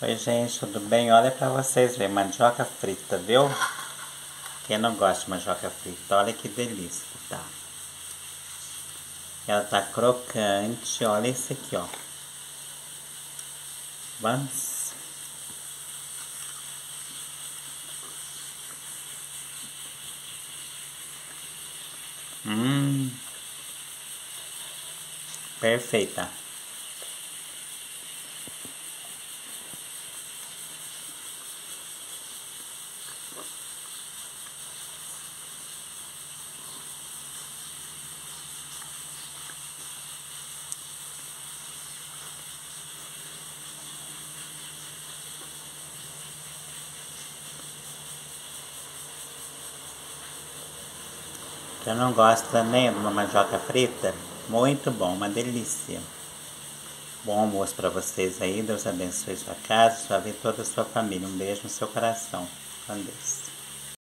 Oi, gente, tudo bem? Olha pra vocês verem, mandioca frita, viu? Quem não gosta de mandioca frita, olha que delícia que tá. Ela tá crocante, olha esse aqui, ó. Vamos. Perfeita. Quem não gosta nem de uma mandioca frita, muito bom, uma delícia. Bom almoço para vocês aí, Deus abençoe sua casa, sua vida e toda a sua família. Um beijo no seu coração. Com Deus.